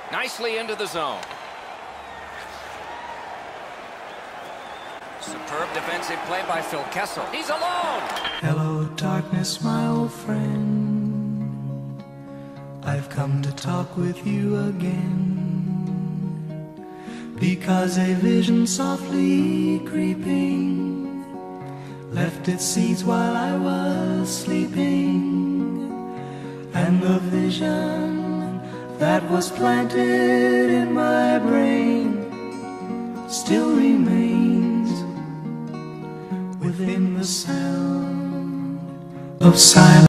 Nicely into the zone. Superb defensive play by Phil Kessel. He's alone. Hello, darkness, my old friend. I've come to talk with you again, because a vision softly creeping left its seeds while I was sleeping, and the vision that was planted in my brain still remains within the sound of silence.